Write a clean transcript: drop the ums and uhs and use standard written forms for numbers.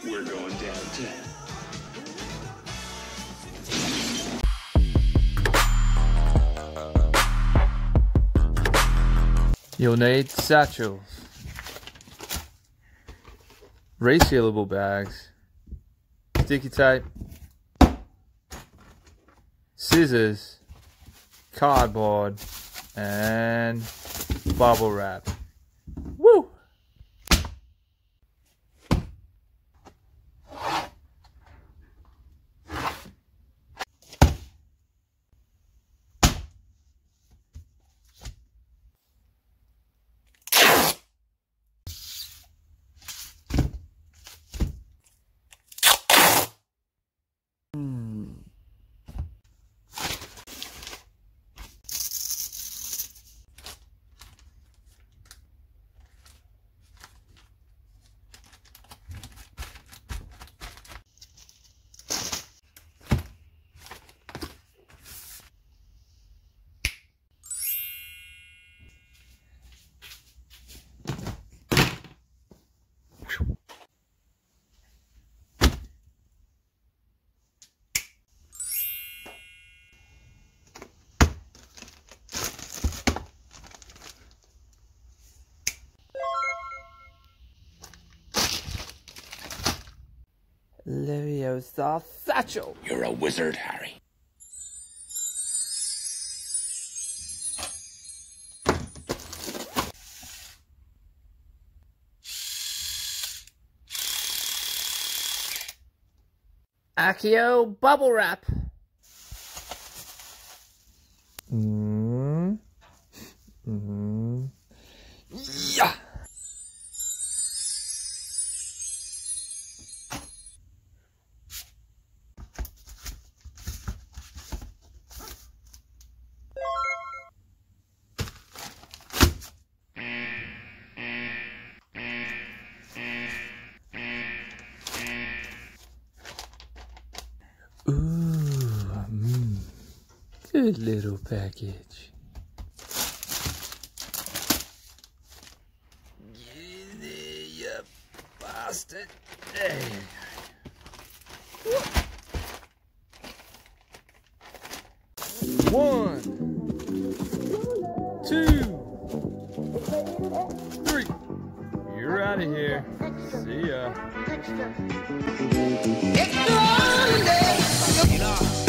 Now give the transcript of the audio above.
We're going downtown. You'll need satchels, resealable bags, sticky tape, scissors, cardboard, and bubble wrap. Woo! Leviosa satchel. You're a wizard, Harry. Accio bubble wrap. Yeah. Good little package. Get there, you bastard. There you go. 1, 2, 3. You're out of here. See ya. Extra.